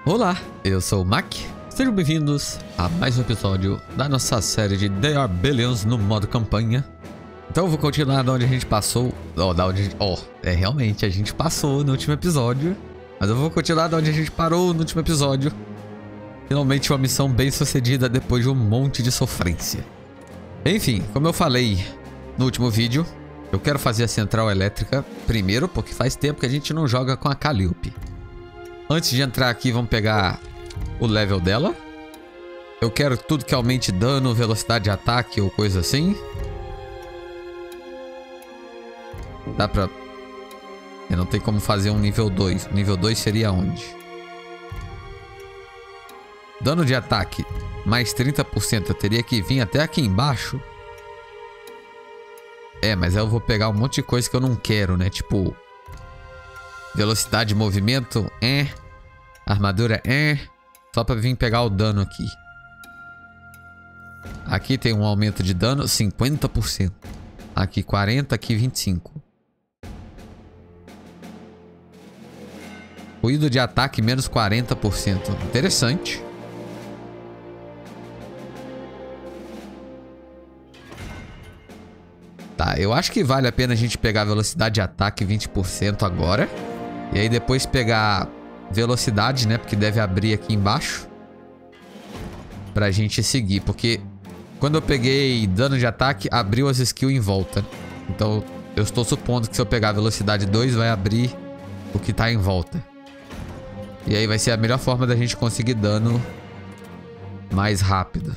Olá, eu sou o Mac. Sejam bem-vindos a mais um episódio da nossa série de They Are Billions no modo campanha. Então eu vou continuar da onde a gente passou. Realmente, a gente passou no último episódio. Mas eu vou continuar da onde a gente parou no último episódio. Finalmente uma missão bem sucedida depois de um monte de sofrência. Enfim, como eu falei no último vídeo, eu quero fazer a central elétrica primeiro, porque faz tempo que a gente não joga com a Calliope. Antes de entrar aqui, vamos pegar o level dela. Eu quero tudo que aumente dano, velocidade de ataque ou coisa assim. Dá pra... Eu não tenho como fazer um nível 2. O nível 2 seria onde? Dano de ataque mais 30%. Eu teria que vir até aqui embaixo. Mas aí eu vou pegar um monte de coisa que eu não quero, né? Tipo... Velocidade de movimento, armadura, só pra vir pegar o dano aqui. Aqui tem um aumento de dano, 50%. Aqui 40%, aqui 25%. Ruído de ataque, menos 40%. Interessante. Tá, eu acho que vale a pena a gente pegar a velocidade de ataque 20% agora. E aí depois pegar velocidade, né? Porque deve abrir aqui embaixo. Pra gente seguir. Porque quando eu peguei dano de ataque, abriu as skills em volta. Então eu estou supondo que se eu pegar velocidade 2, vai abrir o que tá em volta. E aí vai ser a melhor forma da gente conseguir dano mais rápido.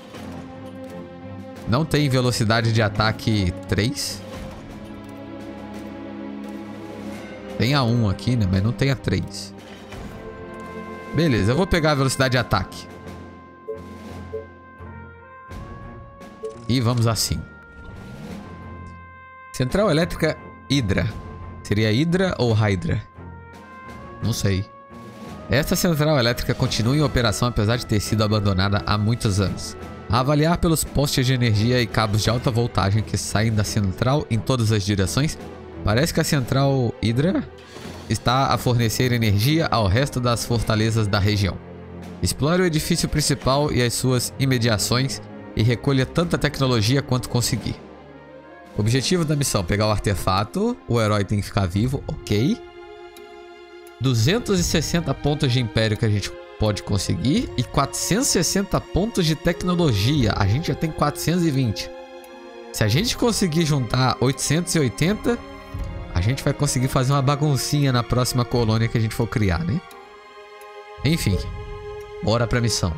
Não tem velocidade de ataque 3. Tem a 1 aqui, né? Mas não tem a 3. Beleza, eu vou pegar a velocidade de ataque. E vamos assim. Central elétrica Hydra. Seria Hydra ou Hydra? Não sei. Esta central elétrica continua em operação apesar de ter sido abandonada há muitos anos. A avaliar pelos postes de energia e cabos de alta voltagem que saem da central em todas as direções, parece que a central Hydra está a fornecer energia ao resto das fortalezas da região. Explore o edifício principal e as suas imediações e recolha tanta tecnologia quanto conseguir. Objetivo da missão: pegar o artefato. O herói tem que ficar vivo, ok. 260 pontos de império que a gente pode conseguir e 460 pontos de tecnologia. A gente já tem 420. Se a gente conseguir juntar 880, a gente vai conseguir fazer uma baguncinha na próxima colônia que a gente for criar, né? Enfim, bora pra missão.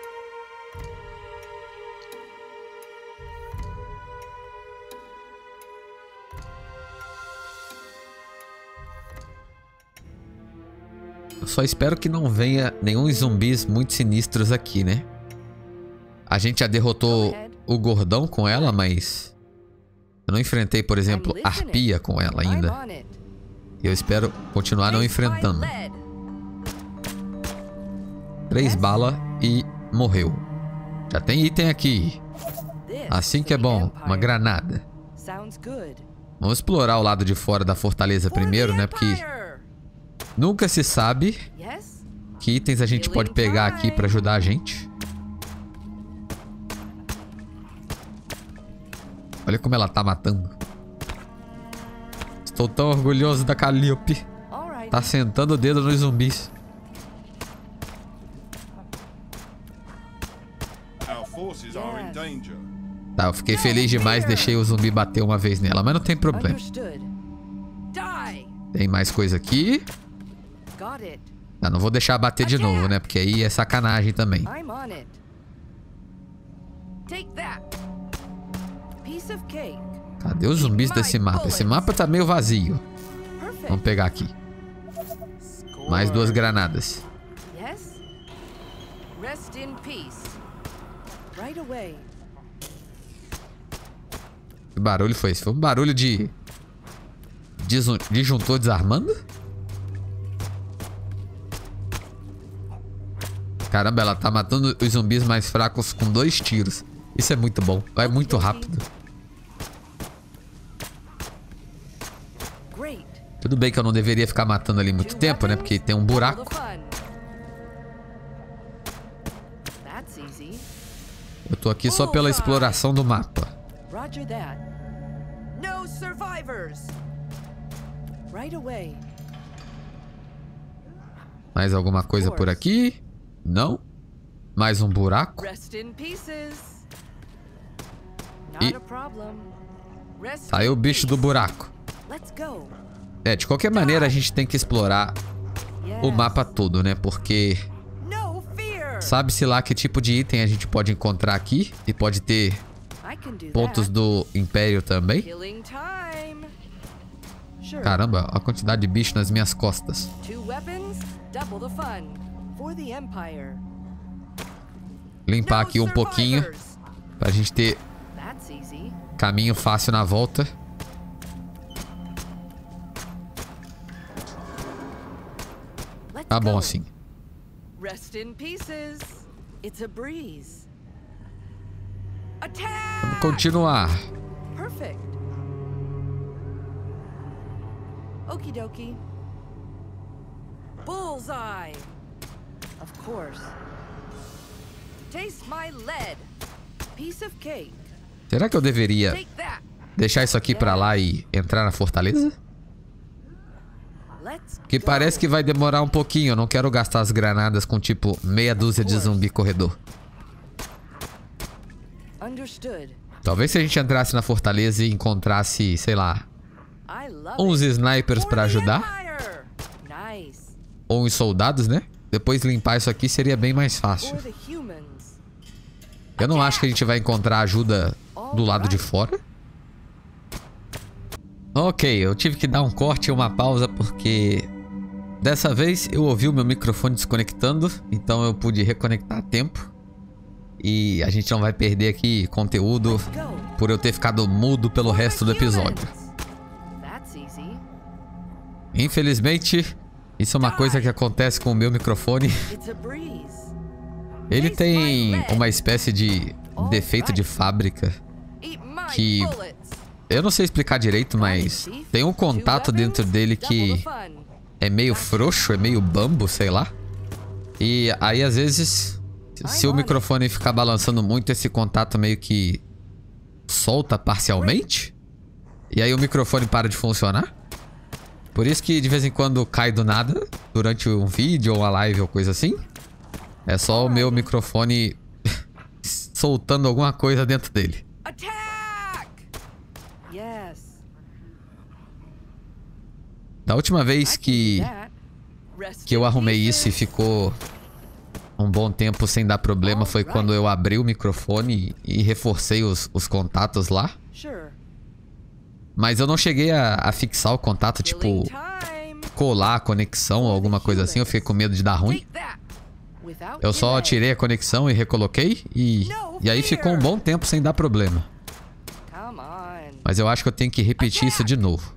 Eu só espero que não venha nenhum zumbis muito sinistros aqui, né? A gente já derrotou o gordão com ela, mas... eu não enfrentei, por exemplo, arpia com ela ainda. E eu espero continuar não enfrentando. 3 balas e morreu. Já tem item aqui. Assim que é bom. Uma granada. Vamos explorar o lado de fora da fortaleza primeiro, né? Porque nunca se sabe que itens a gente pode pegar aqui pra ajudar a gente. Olha como ela tá matando. Estou tão orgulhoso da Calliope. Tá sentando o dedo nos zumbis. Tá, eu fiquei feliz demais. Deixei o zumbi bater uma vez nela, mas não tem problema. Tem mais coisa aqui. Tá, não vou deixar bater de novo, né? Porque aí é sacanagem também. Cadê os zumbis desse mapa? Esse mapa tá meio vazio. Vamos pegar aqui. Mais 2 granadas. Que barulho foi esse? Foi um barulho de disjuntor desarmando? Caramba, ela tá matando os zumbis mais fracos com 2 tiros. Isso é muito bom. Vai muito rápido. Tudo bem que eu não deveria ficar matando ali muito tempo, né? Porque tem um buraco. tô aqui só pela exploração do mapa. Roger that. No survivors. Right away. Mais alguma coisa por aqui? Não? Mais um buraco? Rest in pieces. E Not a problem. Rest saiu o bicho do buraco. Let's go. É, de qualquer maneira a gente tem que explorar o mapa todo, né? Porque No fear. sabe-se lá que tipo de item a gente pode encontrar aqui. E pode ter I can do pontos that. do Império também. Killing time. Sure. Caramba, a quantidade de bicho nas minhas costas. 2 weapons, double the fun. For the Empire. Limpar No aqui um pouquinho survivors. pra gente ter That's easy. caminho fácil na volta. Let's Tá bom go. assim. Rest in pieces. It's a breeze. Vamos Attack! continuar. Perfect. Okie dokie. Bullseye. Of course. Taste my lead. Piece of cake. Será que eu deveria Take that. deixar isso aqui pra lá e entrar na fortaleza? Let's Que go. parece que vai demorar um pouquinho. Eu não quero gastar as granadas com tipo meia dúzia de zumbi corredor. Understood. Talvez se a gente entrasse na fortaleza e encontrasse, sei lá, I love uns it. snipers For pra the ajudar. Empire. Nice. Ou uns soldados, né? Depois limpar isso aqui seria bem mais fácil. For the humans. Eu não acho que a gente vai encontrar ajuda do lado de fora. Ok, eu tive que dar um corte e uma pausa porque dessa vez eu ouvi o meu microfone desconectando, então eu pude reconectar a tempo. E a gente não vai perder aqui conteúdo Let's go. por eu ter ficado mudo pelo For resto the do episódio. humans. That's easy. Infelizmente, isso é uma coisa que acontece com o meu microfone. It's a breeze. Ele tem uma espécie de defeito de fábrica. Eat my Que- bullets. Eu não sei explicar direito, mas tem um contato dentro dele que é meio frouxo, é meio bambo, sei lá. E aí às vezes, se o microfone ficar balançando muito, esse contato meio que solta parcialmente. E aí o microfone para de funcionar. Por isso que de vez em quando cai do nada, durante um vídeo ou uma live ou coisa assim. É só o meu microfone soltando alguma coisa dentro dele. Attack! Yes. Da última vez que eu arrumei isso e ficou um bom tempo sem dar problema foi quando eu abri o microfone e reforcei os contatos lá. Sure. Mas eu não cheguei a fixar o contato, tipo, Killing time. colar a conexão ou alguma coisa assim. Eu fiquei com medo de dar ruim. Take that. Without Eu só delay. tirei a conexão e recoloquei e aí ficou um bom tempo sem dar problema. Come on. Mas eu acho que eu tenho que repetir isso de novo.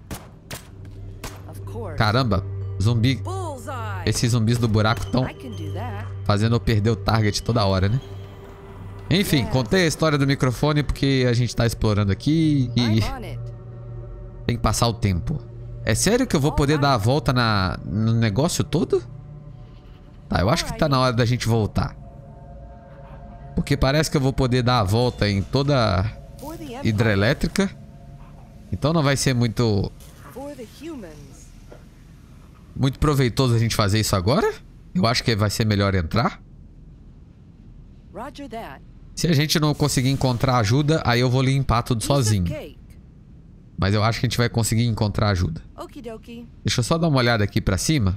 Of course. Caramba, zumbi. Bullseye. Esses zumbis do buraco estão I can do that. fazendo eu perder o target toda hora, né? Enfim, contei a história do microfone porque a gente tá explorando aqui e I'm on it. tem que passar o tempo. É sério que eu vou poder dar a volta no negócio todo? Tá, eu acho que tá na hora da gente voltar. Porque parece que eu vou poder dar a volta em toda For the Empire. hidrelétrica. Então não vai ser muito For the humans. proveitoso a gente fazer isso agora. Eu acho que vai ser melhor entrar. Roger that. Se a gente não conseguir encontrar ajuda, aí eu vou limpar tudo Piece of sozinho. cake. Mas eu acho que a gente vai conseguir encontrar ajuda. Okie dokie. Deixa eu só dar uma olhada aqui pra cima.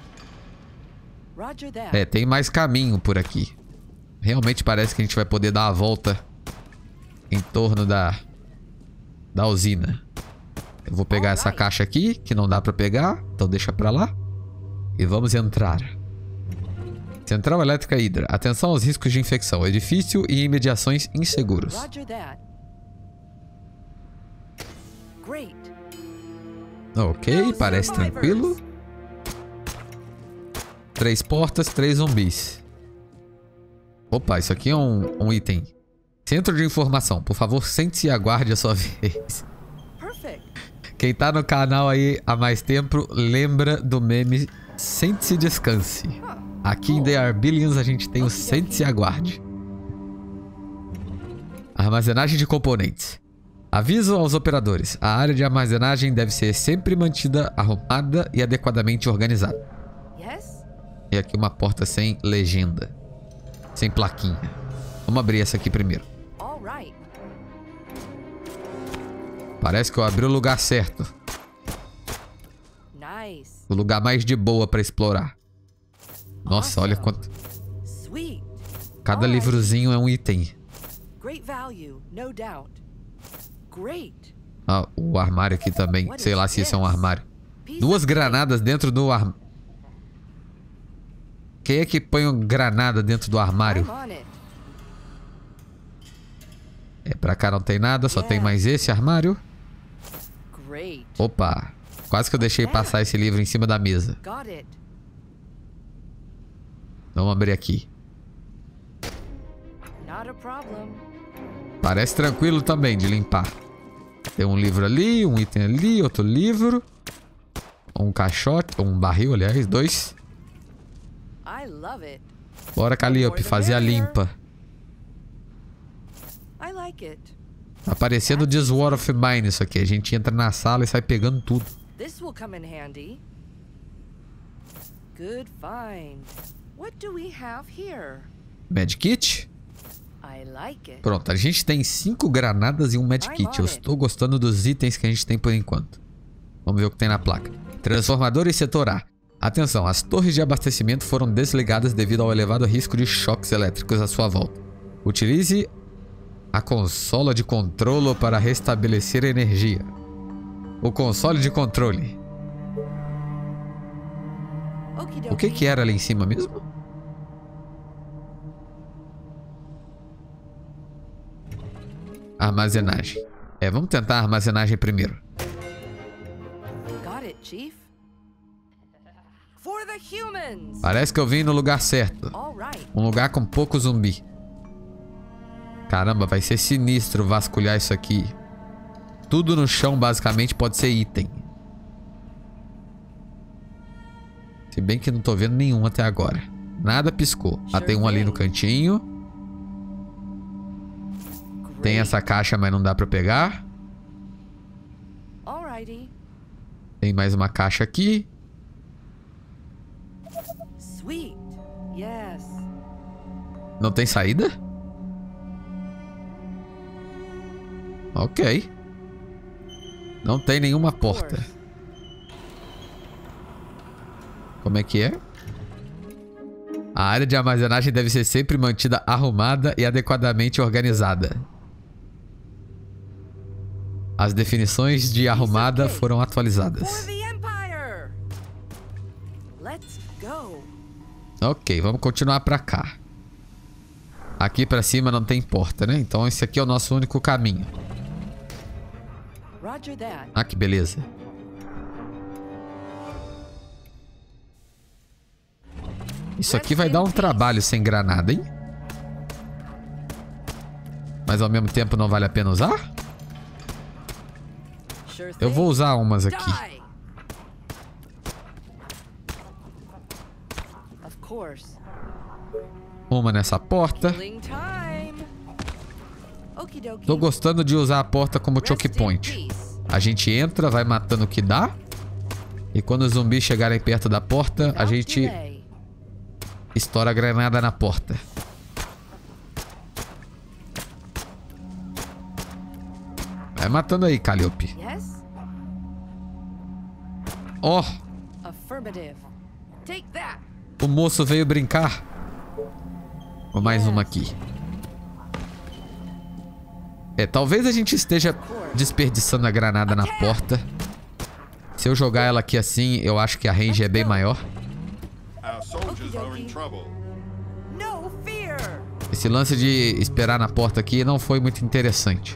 Roger that. É, tem mais caminho por aqui. Realmente parece que a gente vai poder dar a volta em torno da usina. Eu vou pegar essa caixa aqui, que não dá pra pegar. Então deixa pra lá. E vamos entrar. Central Elétrica Hydra. Atenção aos riscos de infecção. Edifício e imediações inseguros. Roger that. Great. Ok, parece tranquilo. 3 portas, 3 zumbis. Opa, isso aqui é um item. Centro de informação. Por favor, sente-se e aguarde a sua vez. Perfect. Quem tá no canal aí há mais tempo lembra do meme Sente-se e descanse. Aqui em The Are Billions a gente tem o Sente-se e aguarde. Armazenagem de componentes. Aviso aos operadores. A área de armazenagem deve ser sempre mantida arrumada e adequadamente organizada. Yes? E aqui uma porta sem legenda. Sem plaquinha. Vamos abrir essa aqui primeiro. All right. Parece que eu abri o lugar certo. Nice. O lugar mais de boa pra explorar. Nossa, olha quanto... Sweet. Cada livrozinho é um item. Great value, no doubt. Great. Ah, o armário aqui também. Sei lá se isso é um armário. 2 granadas dentro do armário. Quem é que põe uma granada dentro do armário? I'm on it. É, pra cá não tem nada, só tem mais esse armário. Great. Opa, quase que eu deixei passar esse livro em cima da mesa. Got it. Vamos abrir aqui. Not a problem. Parece tranquilo também de limpar. Tem um livro ali, um item ali, outro livro. Um caixote, um barril, aliás, 2. I love it. Bora, Calliope, fazer a limpa. I like it. Tá parecendo This War of Mine isso aqui. A gente entra na sala e sai pegando tudo. This will come in handy. Good find. What do we have here? Medkit? I like it. Pronto, a gente tem 5 granadas e um medkit. Eu estou gostando dos itens que a gente tem por enquanto. Vamos ver o que tem na placa. Transformador e setor A. Atenção, as torres de abastecimento foram desligadas devido ao elevado risco de choques elétricos à sua volta. Utilize a consola de controle para restabelecer a energia. O console de controle. O que era ali em cima mesmo? Armazenagem. Vamos tentar a armazenagem primeiro. Got it, Chief. For the humans. Parece que eu vim no lugar certo. All right. Um lugar com pouco zumbi. Caramba, vai ser sinistro vasculhar isso aqui. Tudo no chão basicamente pode ser item. Se bem que não tô vendo nenhum até agora. Nada piscou. Ah, tem um ali no cantinho. Tem essa caixa, mas não dá pra pegar. Alrighty. Tem mais uma caixa aqui. Sweet. Yes. Não tem saída? Ok. Não tem nenhuma porta. Como é que é? A área de armazenagem deve ser sempre mantida arrumada e adequadamente organizada. As definições de arrumada foram atualizadas. For the Empire. Let's go. Ok, vamos continuar pra cá. Aqui pra cima não tem porta, né? Então esse aqui é o nosso único caminho. Roger that. Ah, que beleza. Isso aqui vai dar um trabalho sem granada, hein? Mas ao mesmo tempo não vale a pena usar? Sure Eu thing. vou usar umas aqui. Die. Of course. Uma nessa porta. Killing time. Okie dokie. Tô gostando de usar a porta como choke Rest in point. peace. A gente entra, vai matando o que dá. E quando os zumbis chegarem perto da porta, a Without gente delay. estoura a granada na porta. Vai matando aí, Calliope. Yes? Ó, Affirmative. Take that. o moço veio brincar. Vou mais uma aqui. Talvez a gente esteja desperdiçando a granada na porta. Se eu jogar ela aqui assim, eu acho que a range é bem maior. Our soldiers are in trouble. No fear. Esse lance de esperar na porta aqui não foi muito interessante.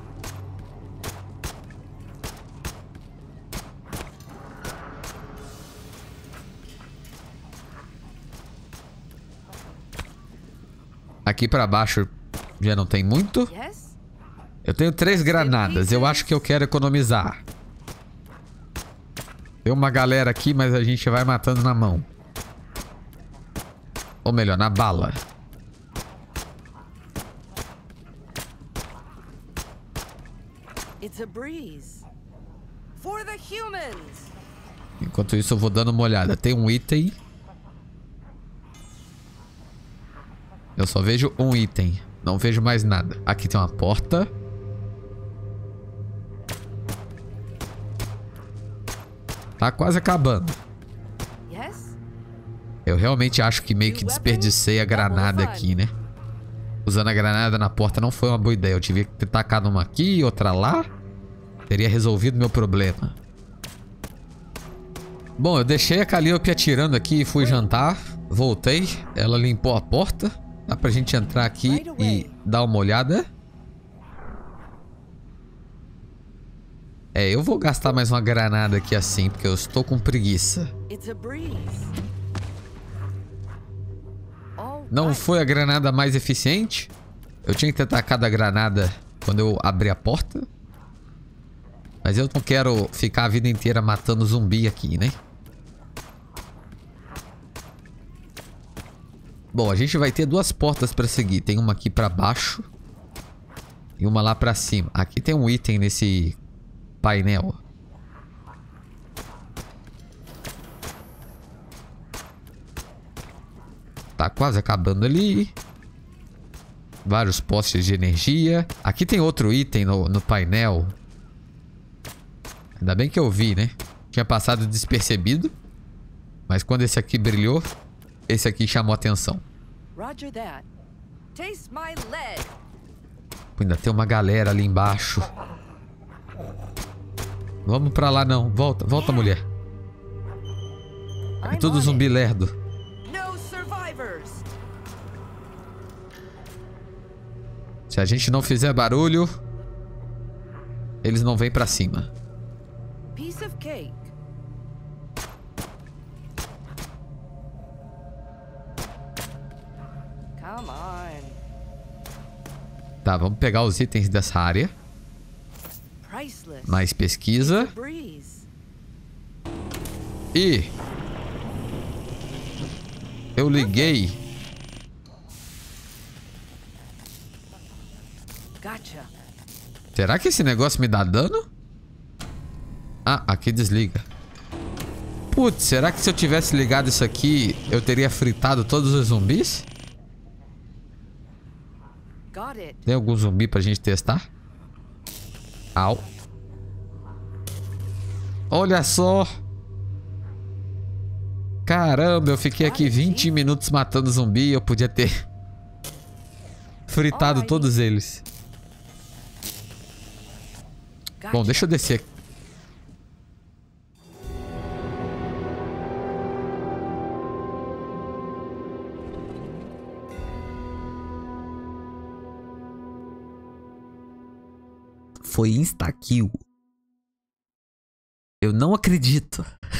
Aqui pra baixo já não tem muito. Yes? Eu tenho 3 granadas. Eu acho que eu quero economizar. Tem uma galera aqui, mas a gente vai matando na mão. Ou melhor, na bala. It's a breeze. For the humans. Enquanto isso eu vou dando uma olhada. Tem um item. Eu só vejo um item. Não vejo mais nada. Aqui tem uma porta. Tá quase acabando. Yes? Eu realmente acho que meio que desperdicei a granada aqui, né? Usando a granada na porta não foi uma boa ideia. Eu tive que ter tacado uma aqui e outra lá. Teria resolvido meu problema. Bom, eu deixei a Calliope atirando aqui e fui jantar. Voltei. Ela limpou a porta. Dá pra gente entrar aqui e dar uma olhada. É, eu vou gastar mais uma granada aqui assim, porque eu estou com preguiça. Não foi a granada mais eficiente. Eu tinha que ter tacado a granada quando eu abri a porta. Mas eu não quero ficar a vida inteira matando zumbi aqui, né? Bom, a gente vai ter duas portas pra seguir. Tem uma aqui pra baixo e uma lá pra cima. Aqui tem um item nesse painel. Tá quase acabando ali. Vários postes de energia. Aqui tem outro item no painel. Ainda bem que eu vi, né? Tinha passado despercebido. Mas quando esse aqui brilhou, esse aqui chamou atenção. Roger that. Taste my lead. Ainda tem uma galera ali embaixo. Vamos pra lá não. Volta, volta, mulher. É tudo zumbi lerdo. No survivors. Se a gente não fizer barulho, eles não vêm pra cima. Piece of cake. Come on. Tá, vamos pegar os itens dessa área. Priceless. Mais pesquisa. Breeze. E eu liguei. Gotcha. Será que esse negócio me dá dano? Ah, aqui desliga. Putz, será que se eu tivesse ligado isso aqui, eu teria fritado todos os zumbis? Got it. Tem algum zumbi pra gente testar? Au. Olha só. Caramba, eu fiquei aqui 20 minutos matando zumbi e eu podia ter fritado todos eles. Bom, deixa eu descer aqui. Foi insta-kill. Eu não acredito.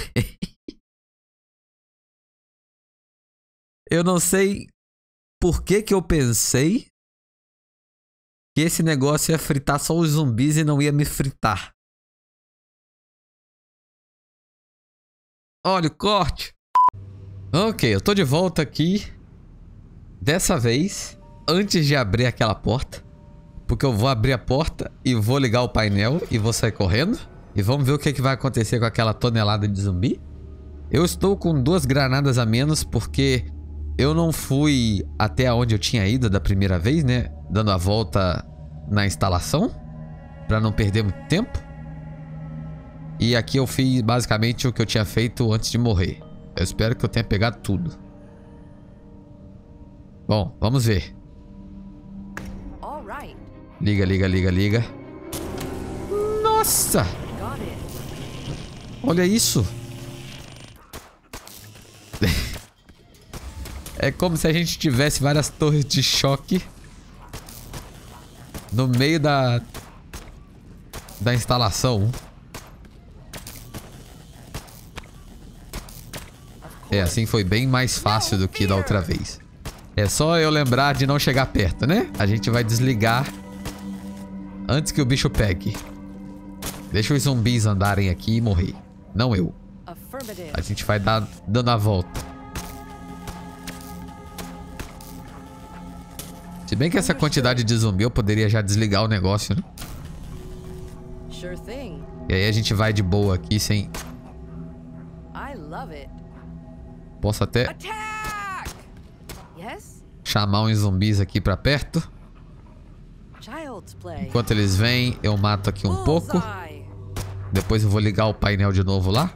Eu não sei por que que eu pensei que esse negócio ia fritar só os zumbis e não ia me fritar. Olha o corte. Ok, eu tô de volta aqui. Dessa vez, antes de abrir aquela porta. Porque eu vou abrir a porta e vou ligar o painel e vou sair correndo. E vamos ver o que que vai acontecer com aquela tonelada de zumbi. Eu estou com 2 granadas a menos porque eu não fui até onde eu tinha ido da primeira vez, né? Dando a volta na instalação. Pra não perder muito tempo. E aqui eu fiz basicamente o que eu tinha feito antes de morrer. Eu espero que eu tenha pegado tudo. Bom, vamos ver. Liga, liga, liga, liga. Nossa! Olha isso! É como se a gente tivesse várias torres de choque no meio da instalação. É, assim foi bem mais fácil do que da outra vez. É só eu lembrar de não chegar perto, né? A gente vai desligar antes que o bicho pegue. Deixa os zumbis andarem aqui e morrer. Não eu. A gente vai dando a volta. Se bem que essa quantidade de zumbi eu poderia já desligar o negócio, né? Sure thing. E aí a gente vai de boa aqui sem... I love it. Posso até Attack! Yes? chamar uns zumbis aqui pra perto. Child's play. Enquanto eles vêm, eu mato aqui um pouco. Bullseye. Depois eu vou ligar o painel de novo lá.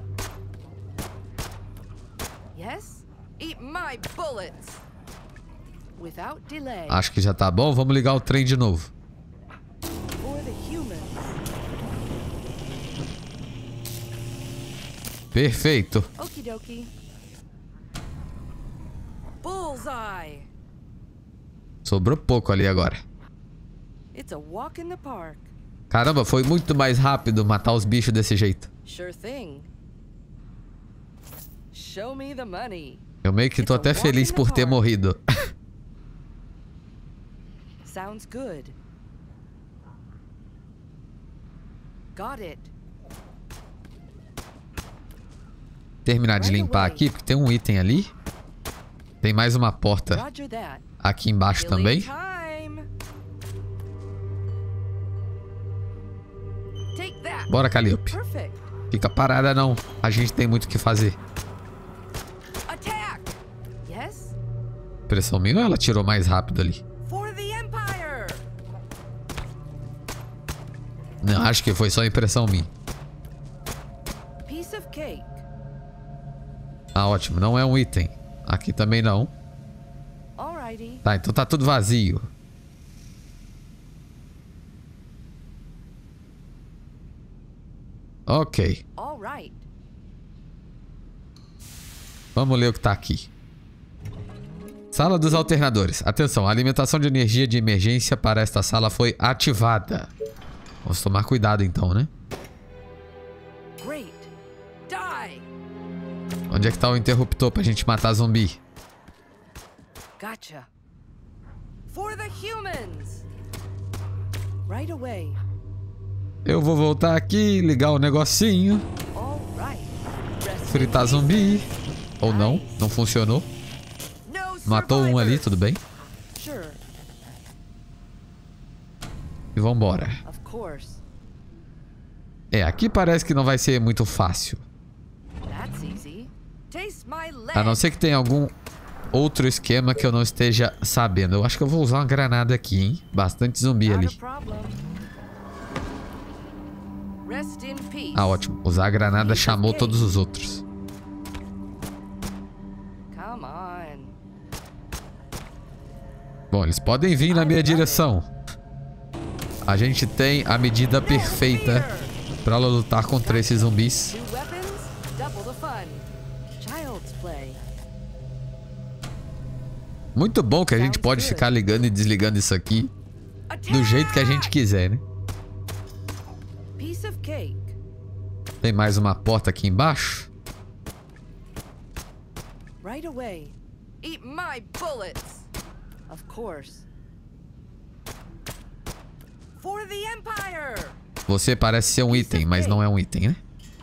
Yes? Eat my bullets. Without delay. Acho que já tá bom. Vamos ligar o trem de novo. For the humans. Perfeito. Okie dokie. Bullseye. Sobrou pouco ali agora. It's a walk in the park. Caramba, foi muito mais rápido matar os bichos desse jeito. Sure thing. Show me the money. Eu meio que tô até feliz por ter morrido. Sounds good. Got it. Terminar de limpar aqui, porque tem um item ali. Tem mais uma porta Roger that. aqui embaixo também. Time. Take that. Bora, Calliope. Perfect. Fica parada não. A gente tem muito o que fazer. Attack. Yes? Pressão minha ou ela tirou mais rápido ali? For the Empire. Não, acho que foi só impressão minha. Piece of cake. Ah, ótimo. Não é um item. Aqui também não. Alrighty. Tá, então tá tudo vazio. Ok. Alright. Vamos ler o que tá aqui. Sala dos alternadores. Atenção, a alimentação de energia de emergência para esta sala foi ativada. Vamos tomar cuidado então, né? Great. Die. Onde é que tá o interruptor pra gente matar zumbi? Gotcha. For the humans. Right away. Eu vou voltar aqui, ligar o negocinho, Alright. Rest in fritar peace. zumbi. Ou não, não funcionou. No Matou um ali, survivors. tudo bem. Sure. E vambora. Of course. É, aqui parece que não vai ser muito fácil. That's easy. Taste my leg. A não ser que tenha algum outro esquema que eu não esteja sabendo. Eu acho que eu vou usar uma granada aqui, hein? Bastante zumbi Not ali. a problem. Rest in peace. Ah, ótimo. Usar a granada chamou todos os outros. Come on. Bom, eles podem vir na minha direção. A gente tem a medida perfeita para lutar contra esses zumbis. New weapons, double the fun. Child's play. Muito bom que a gente pode ficar ligando e desligando isso aqui do jeito que a gente quiser, né? Piece of cake. Tem mais uma porta aqui embaixo. Right away. Eat my bullets. Of course. For the Empire. Você parece ser um item, mas não é um item, né?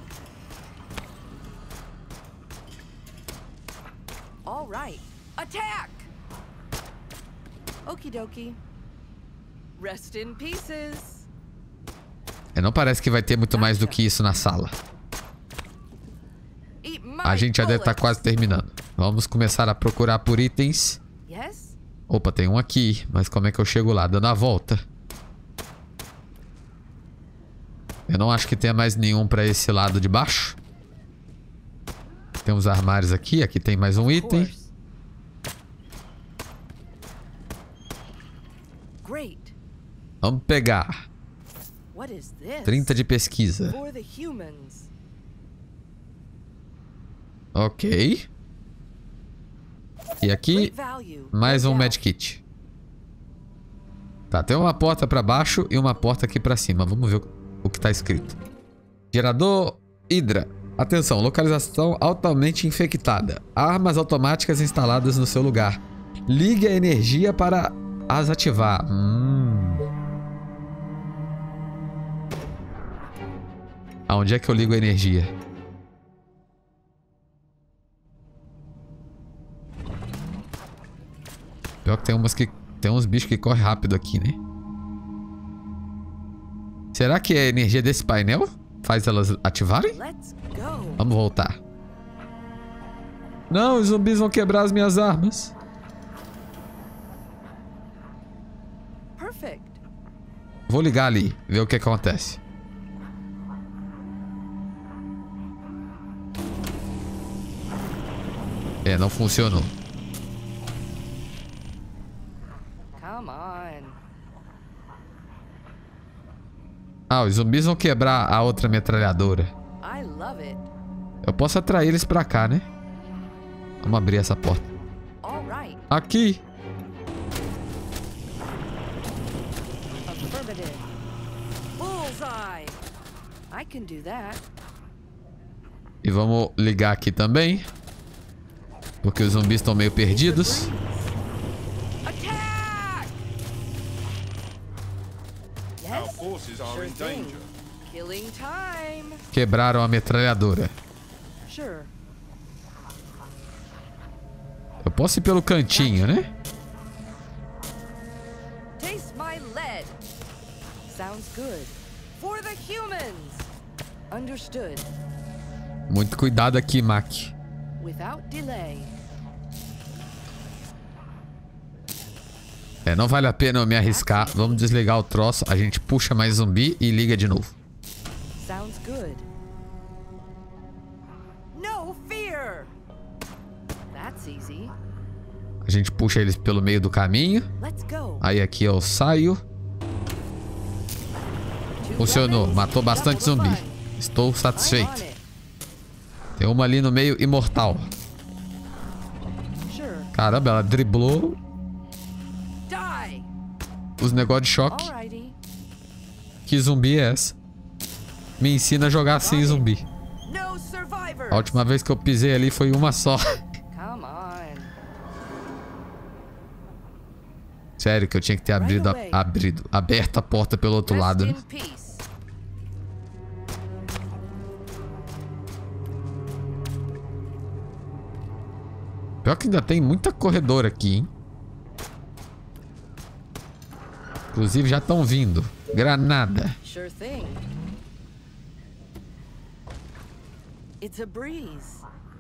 All right. Attack. Okie dokie. Rest in pieces. Não parece que vai ter muito mais do que isso na sala. Eat my A gente já deve estar bullets. quase terminando. Vamos começar a procurar por itens. Yes? Opa, tem um aqui. Mas como é que eu chego lá? Dando a volta. Eu não acho que tenha mais nenhum pra esse lado de baixo. Tem uns armários aqui. Aqui tem mais um Of item. course. Great. Vamos pegar. What is this? 30 de pesquisa. For the humans. Ok. E aqui, Great value. mais No um doubt. medkit. Tá, tem uma porta pra baixo e uma porta aqui pra cima. Vamos ver o que tá escrito. Gerador Hydra. Atenção, localização altamente infectada. Armas automáticas instaladas no seu lugar. Ligue a energia para as ativar. Aonde é que eu ligo a energia? Pior que tem uns bichos que correm rápido aqui, né? Será que a energia desse painel faz elas ativarem? Let's go. Vamos voltar. Não, os zumbis vão quebrar as minhas armas. Perfect. Vou ligar ali, ver o que acontece. É, não funcionou. Come on. Ah, os zumbis vão quebrar a outra metralhadora. I love it. Eu posso atrair eles pra cá, né? Vamos abrir essa porta. All right. Aqui. Affirmative. Bullseye. I can do that. E vamos ligar aqui também. Porque os zumbis estão meio perdidos. Attack! Our Yes. forces are Sure in thing. danger. Killing time. Quebraram a metralhadora. Sure. Eu posso ir pelo cantinho, né? Taste my lead. Sounds good. For the humans. Understood. Muito cuidado aqui, Mac. Without delay. É, não vale a pena eu me arriscar. Vamos desligar o troço. A gente puxa mais zumbi e liga de novo. Sounds good. No fear. That's easy. A gente puxa eles pelo meio do caminho. Let's go. Aí aqui eu saio. Funcionou. Matou bastante zumbi. Estou satisfeito. Tem uma ali no meio imortal. Sure. Caramba, ela driblou Die. os negócios de choque. Alrighty. Que zumbi é essa? Me ensina a jogar sem zumbi. No survivors. A última vez que eu pisei ali foi uma só. Come on. Sério que eu tinha que ter aberto a porta pelo outro lado, né? Rest in peace. Pior que ainda tem muita corredor aqui, hein? Inclusive já estão vindo. Granada. Sure thing. It's a breeze.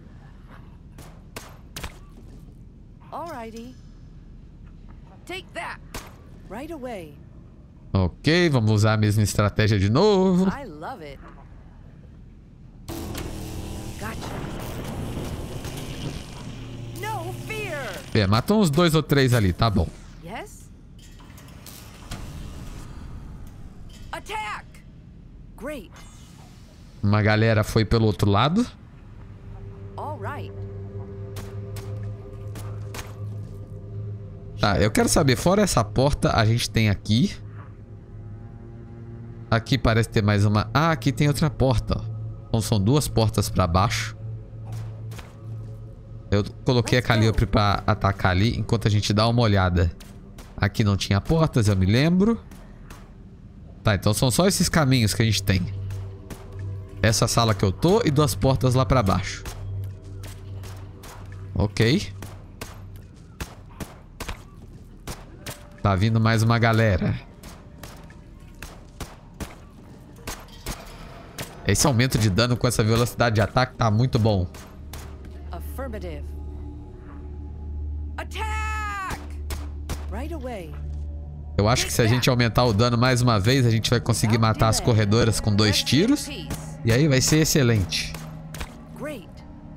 Alrighty. Take that. Right away. Ok, vamos usar a mesma estratégia de novo. I love it. Gotcha. No fear. É, matou uns 2 ou 3 ali, tá bom. Yes? Attack. Great. Uma galera foi pelo outro lado. All right. Tá, eu quero saber, fora essa porta, a gente tem aqui. Aqui parece ter mais uma. Ah, aqui tem outra porta, ó. Então são 2 portas pra baixo. Eu coloquei a Calliope pra atacar ali, enquanto a gente dá uma olhada. Aqui não tinha portas, eu me lembro. Tá, então são só esses caminhos que a gente tem. Essa sala que eu tô e 2 portas lá pra baixo. Ok. Tá vindo mais uma galera. Esse aumento de dano com essa velocidade de ataque tá muito bom. Affirmative. Attack! Right away. Eu acho que se a gente aumentar o dano mais uma vez, a gente vai conseguir matar as corredoras com 2 tiros. E aí vai ser excelente. Great.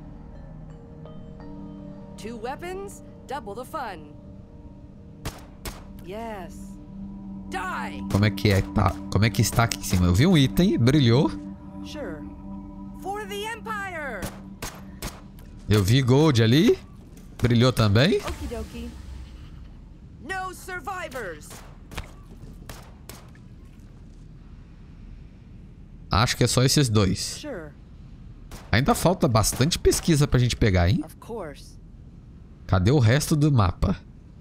2 weapons, double the fun. Yes. Die. Como é que é? Tá? Como é que está aqui em cima? Eu vi um item, brilhou. Sure. For the Empire. Eu vi gold ali. Brilhou também. Okie dokie. No survivors. Acho que é só esses 2. Sure. Ainda falta bastante pesquisa pra gente pegar, hein? Of course. Cadê o resto do mapa?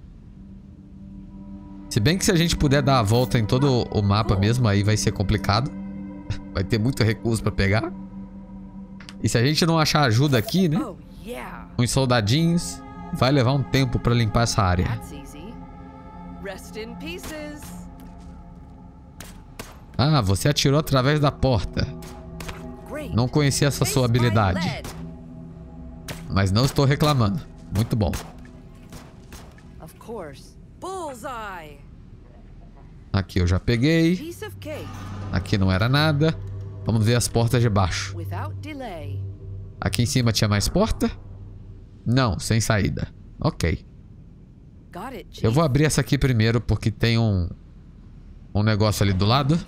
Se bem que se a gente puder dar a volta em todo o mapa mesmo, aí vai ser complicado. Vai ter muito recurso pra pegar. E se a gente não achar ajuda aqui, né? Oh, yeah. Uns soldadinhos, vai levar um tempo pra limpar essa área. That's easy. Rest in pieces. Ah, você atirou através da porta. Great. Não conhecia essa sua Taste my habilidade. lead. Mas não estou reclamando. Muito bom. Of course. Bullseye. Aqui eu já peguei. Piece of cake. Aqui não era nada. Vamos ver as portas de baixo. Without delay. Aqui em cima tinha mais porta? Não, sem saída. Ok. Got it, Chief. Eu vou abrir essa aqui primeiro porque tem um negócio ali do lado.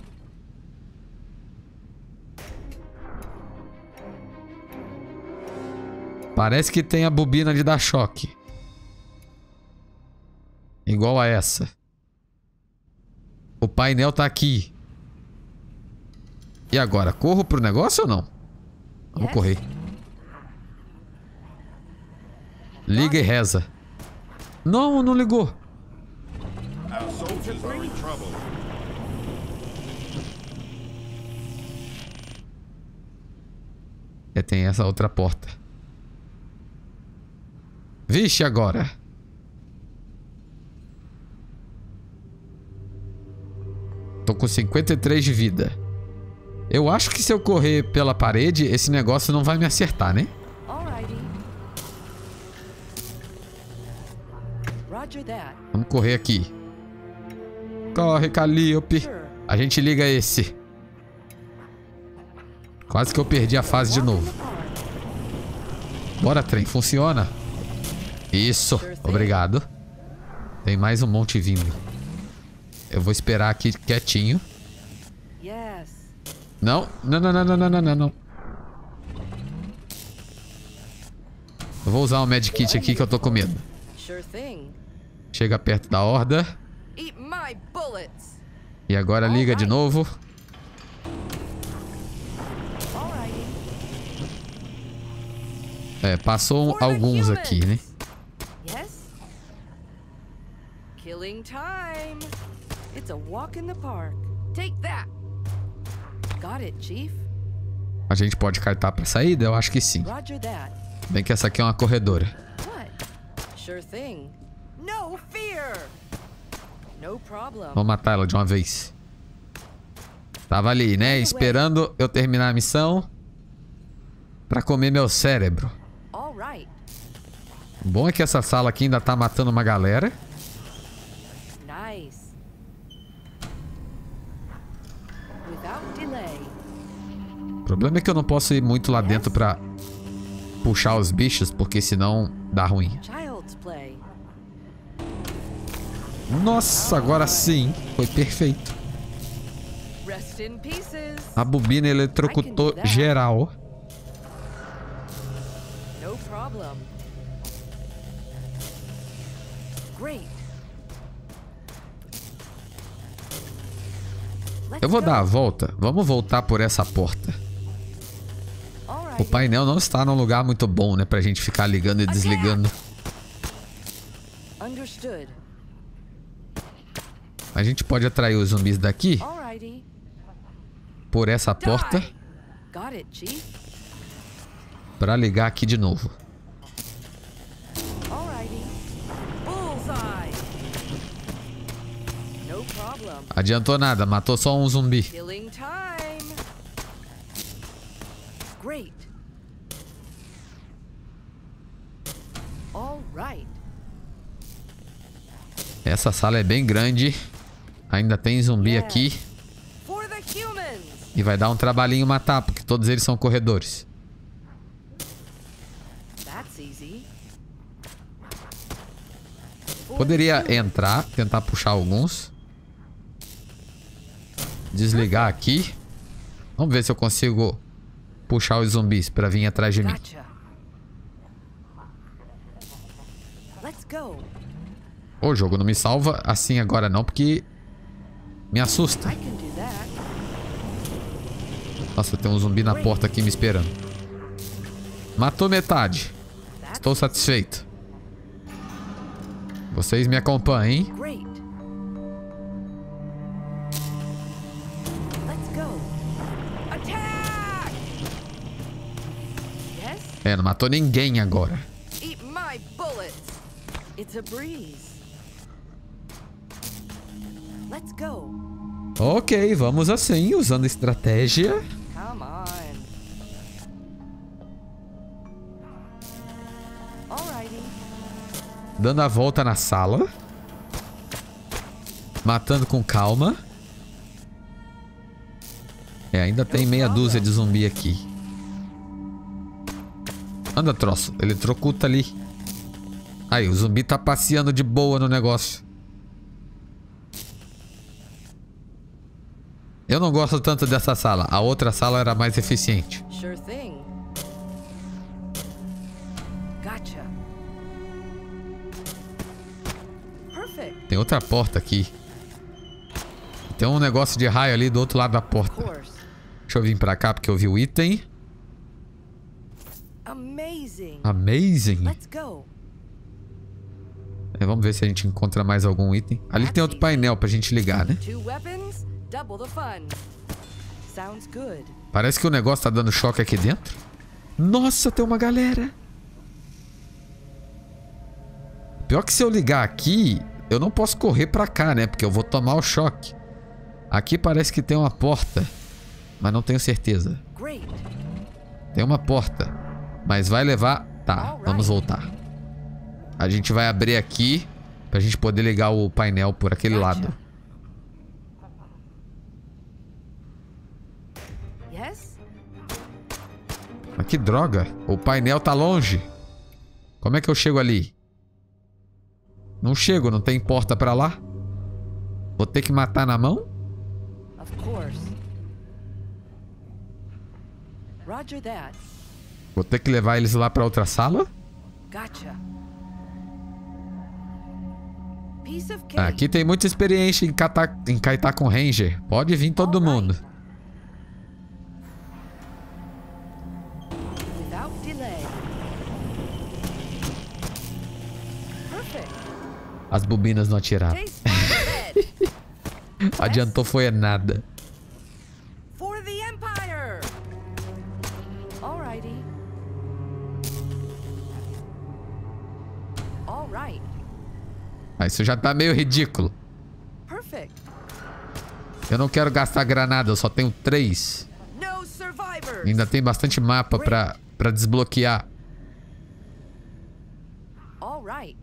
Parece que tem a bobina de dar choque. Igual a essa. O painel tá aqui. E agora? Corro pro negócio ou não? Vamos Yes. correr. Liga e reza. Não, não ligou. Our soldiers are in trouble. É, tem essa outra porta. Vixe, agora. Tô com 53 de vida. Eu acho que se eu correr pela parede, esse negócio não vai me acertar, né? Alrighty. Roger that. Vamos correr aqui. Corre, Calliope. Sure. A gente liga esse. Quase que eu perdi a fase de Walk in novo. the park. Bora, trem. Funciona. Isso. Obrigado. Tem mais um monte vindo. Eu vou esperar aqui quietinho. Yes. Não. Não, não, não, não, não, não, não, não. Eu vou usar um medkit aqui que eu tô com medo. Sure thing. Chega perto da horda. Eat my bullets. E agora liga de novo. Alrighty. É, passou For the alguns aqui, né? humans. Yes. Killing time. It's a walk in the park. Take that. Got it, Chief. A gente pode cartar pra saída? Eu acho que sim. Roger that. Bem que essa aqui é uma corredora. What? Sure thing. No fear. No problem. Vamos matar ela de uma vez. Tava ali, né? Esperando eu terminar a missão pra comer meu cérebro. All right. O bom é que essa sala aqui ainda tá matando uma galera. Nice. Without delay. O problema é que eu não posso ir muito lá dentro pra puxar os bichos, porque senão dá ruim. Child's play. Nossa, agora sim. Foi perfeito. Rest in pieces. A bobina eletrocutou geral. No problem. Great. Let's Eu vou go. dar a volta. Vamos voltar por essa porta. Alright. O painel não está num lugar muito bom, né? Pra gente ficar ligando e desligando. Understood. A gente pode atrair os zumbis daqui Alrighty. por essa porta Die. Got it, Chief. pra ligar aqui de novo. Alrighty. Bullseye. No problem. Adiantou nada, matou só um zumbi. Killing time. Great. All right. Essa sala é bem grande. Ainda tem zumbi aqui. For the humans. E vai dar um trabalhinho matar, porque todos eles são corredores. That's easy. Poderia entrar, tentar puxar alguns. Desligar aqui. Vamos ver se eu consigo puxar os zumbis pra vir atrás de mim. Gotcha. Let's go. O jogo não me salva assim agora não, porque me assusta. I can do that. Nossa, tem um zumbi na porta aqui me esperando. Matou metade. Estou satisfeito. Vocês me acompanhem, hein? Great. Let's go. Attack! Yes? É, não matou ninguém agora. Eat my bullets. It's a breeze. Let's go. Ok, vamos assim, usando estratégia. Come on. Alrighty. Dando a volta na sala. Matando com calma. Ainda tem meia dúzia de zumbi aqui. Anda, troço. Eletrocuta ali. Aí, o zumbi tá passeando de boa no negócio. Eu não gosto tanto dessa sala. A outra sala era mais eficiente. Sure thing. Gotcha. Perfect. Tem outra porta aqui. Tem um negócio de raio ali do outro lado da Of porta. course. Deixa eu vir pra cá porque eu vi o item. Amazing. Amazing. Let's go. Vamos ver se a gente encontra mais algum item. Ali tem outro painel pra gente ligar, né? 2 weapons, double the fun. Sounds good. Parece que o negócio tá dando choque aqui dentro. Nossa, tem uma galera. Pior que se eu ligar aqui, eu não posso correr pra cá, né? Porque eu vou tomar o choque. Aqui parece que tem uma porta, mas não tenho certeza. Great. Tem uma porta, mas vai levar... Tá, vamos voltar. A gente vai abrir aqui pra gente poder ligar o painel por aquele lado. Yes? Mas que droga. O painel tá longe. Como é que eu chego ali? Não chego, não tem porta pra lá. Vou ter que matar na mão? Of course. Roger that. Vou ter que levar eles lá pra outra sala? Gotcha. Piece of cake. Aqui tem muita experiência em kaitar com Ranger. Pode vir todo mundo. Without delay. Perfect. As bobinas não atiraram. Taste my red. Adiantou foi nada. For the Empire. Alrighty. All right. Ah, isso já tá meio ridículo. Perfect. Eu não quero gastar granada, eu só tenho 3. No survivors. Ainda tem bastante mapa pra desbloquear. All right.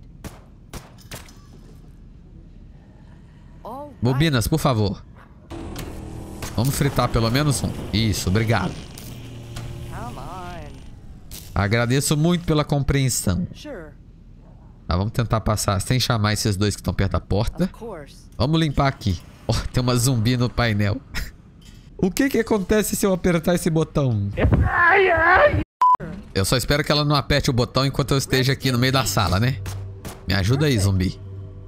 All right. Bobinas, por favor. Vamos fritar pelo menos um. Isso, obrigado. Come on. Agradeço muito pela compreensão. Sure. Tá, vamos tentar passar sem chamar esses dois que estão perto da porta. Of course. Vamos limpar aqui. Oh, tem uma zumbi no painel. O que que acontece se eu apertar esse botão? Eu só espero que ela não aperte o botão enquanto eu esteja aqui no meio da sala, né? Me ajuda aí, zumbi.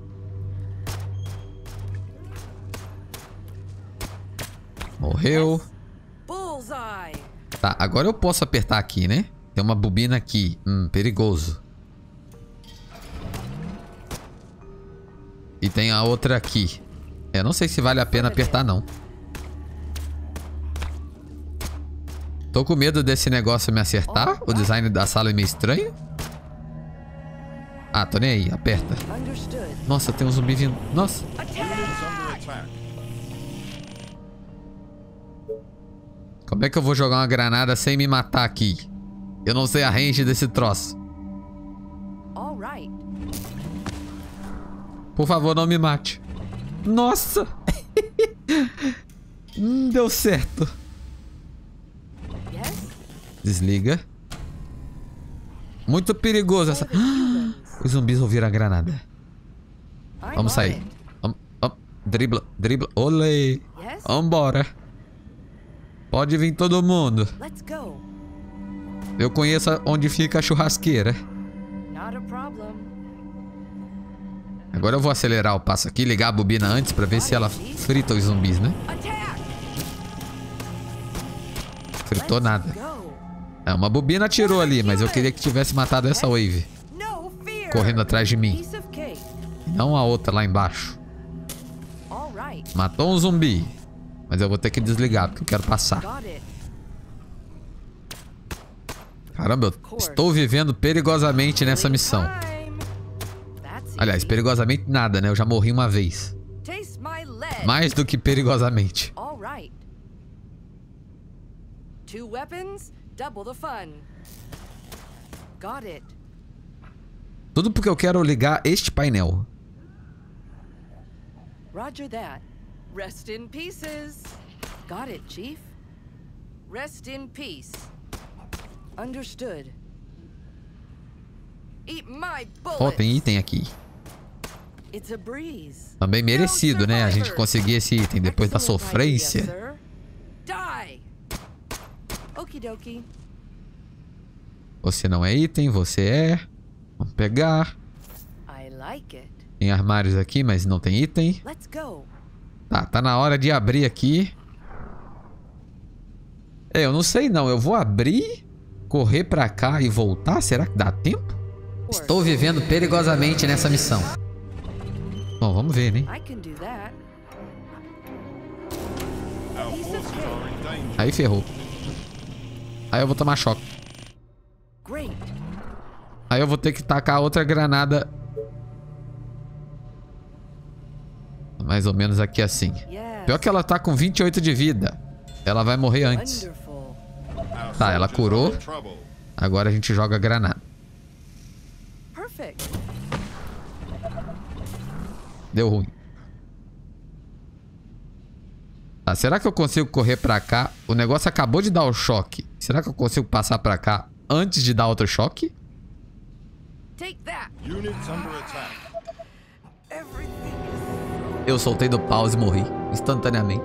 Morreu. Bullseye. Tá, agora eu posso apertar aqui, né? Tem uma bobina aqui. Perigoso. E tem a outra aqui. Eu não sei se vale a pena apertar, não. Tô com medo desse negócio me acertar. O design da sala é meio estranho. Ah, tô nem aí. Aperta. Understood. Nossa, tem um zumbi vindo. Nossa. Attack. Under attack. Como é que eu vou jogar uma granada sem me matar aqui? Eu não sei a range desse troço. All right. Por favor, não me mate. Nossa! Deu certo. Yes. Desliga. Muito perigoso essa... Os zumbis ouviram a granada. I'm Vamos on sair. it. Dribla, dribla. Olê. Yes. Vambora. Pode vir todo mundo. Let's go. Eu conheço onde fica a churrasqueira. Not a problem. Agora eu vou acelerar o passo aqui, ligar a bobina antes pra ver se ela frita os zumbis, né? Attack. Fritou nada. Go. É, uma bobina atirou ali, mas eu queria que tivesse matado essa wave. No fear. Correndo atrás de mim. Piece of cake. E não a outra lá embaixo. All right. Matou um zumbi. Mas eu vou ter que desligar, porque eu quero passar. Got it. Caramba, eu estou vivendo perigosamente nessa missão. Time. That's Aliás, easy. perigosamente nada, né? Eu já morri uma vez. Taste my lead. Mais do que perigosamente. All right. 2 weapons, double the fun. Got it. Tudo porque eu quero ligar este painel. Roger that. Rest in pieces. Got it, Chief. Rest in peace. Understood. Eat my bullets. Ó, tem item aqui. It's a breeze. Também merecido, né? A gente conseguir esse item depois da sofrência. Die. Okie dokie. Você não é item, você é. Vamos pegar. I like it. Tem armários aqui, mas não tem item. Let's go. Tá na hora de abrir aqui. É, eu não sei não. Eu vou abrir, correr pra cá e voltar? Será que dá tempo? Estou vivendo perigosamente nessa missão. Bom, vamos ver, né? I can do that. Our forces are in danger. Aí ferrou. Aí eu vou tomar choque. Great. Aí eu vou ter que tacar outra granada. Mais ou menos aqui assim. Yes. Pior que ela tá com 28 de vida. Ela vai morrer antes. Wonderful. Our Tá, ela soldiers curou. are in trouble. Agora a gente joga a granada. Perfect. Deu ruim. Tá, será que eu consigo correr pra cá? O negócio acabou de dar o choque. Será que eu consigo passar pra cá antes de dar outro choque? Take that. Units under attack. Everything Eu soltei do pause e morri instantaneamente.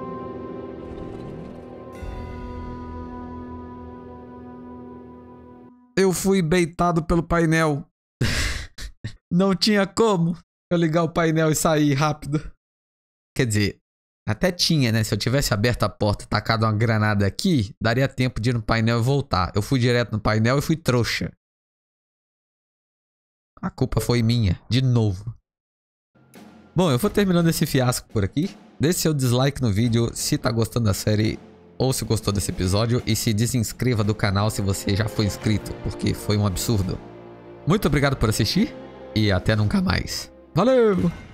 Eu fui baitado pelo painel. Não tinha como eu ligar o painel e sair rápido. Quer dizer, até tinha, né? Se eu tivesse aberto a porta e tacado uma granada aqui, daria tempo de ir no painel e voltar. Eu fui direto no painel e fui trouxa. A culpa foi minha, de novo. Bom, eu vou terminando esse fiasco por aqui. Deixe seu dislike no vídeo se tá gostando da série ou se gostou desse episódio. E se desinscreva do canal se você já foi inscrito, porque foi um absurdo. Muito obrigado por assistir e até nunca mais. Valeu!